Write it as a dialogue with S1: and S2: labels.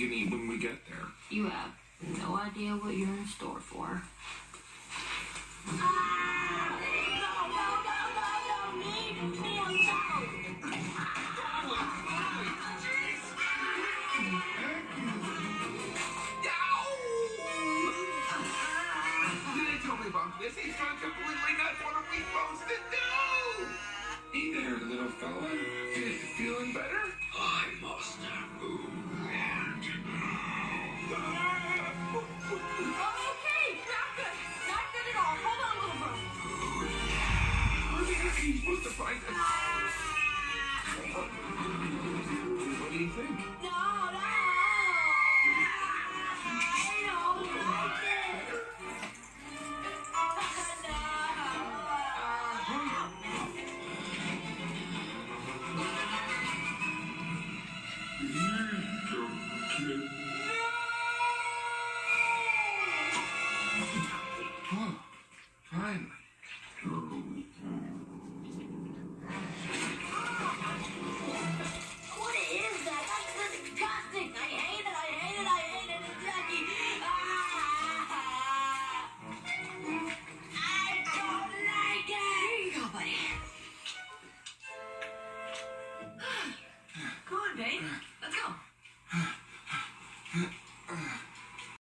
S1: can eat when we get there.
S2: You have no idea what you're in store for.
S1: This is gone completely nuts. What are we supposed to do? Hey there, little fella. Feeling better? I must move and
S2: Okay, not good. Not good at all. Hold on, little bro.
S1: Where the heck are you supposed to find us? What do you think?
S2: No. I don't like it.
S1: Kid.